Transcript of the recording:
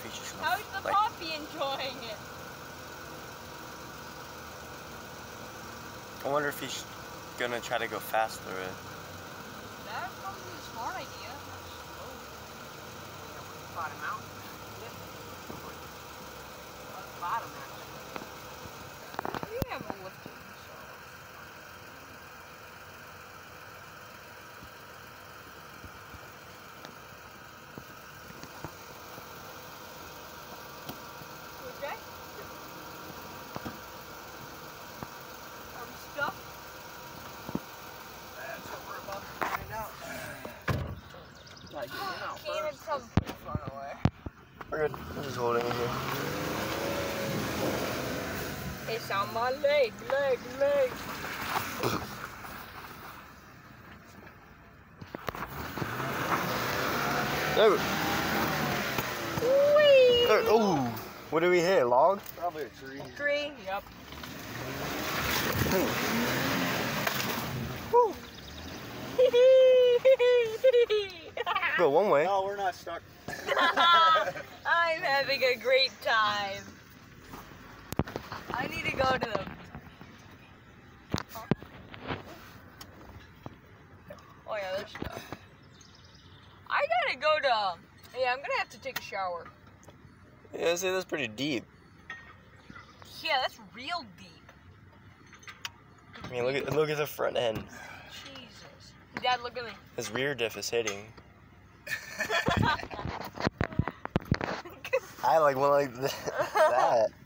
if he's just gonna, How's the like, puppy enjoying it? I wonder if he's gonna try to go fast through it. That would probably be a smart idea. Bottom out. Bottom out. We have a lifting, so. Okay? Are we stuck? That's what we're about to find out. Like, Can't come run away. We're good. I'm just holding it here. It's on my leg. No! Whee! Oh! What did we hit? Log? Probably a tree. Tree, yep. Woo! Go one way. No, we're not stuck. I'm having a great time. I need to go to the... Oh yeah, there's stuff. I gotta go to... Yeah, I'm gonna have to take a shower. Yeah, see, that's pretty deep. Yeah, that's real deep. I mean, look at the front end. Jesus. Dad, look at me. His rear diff is hitting. I like one like that.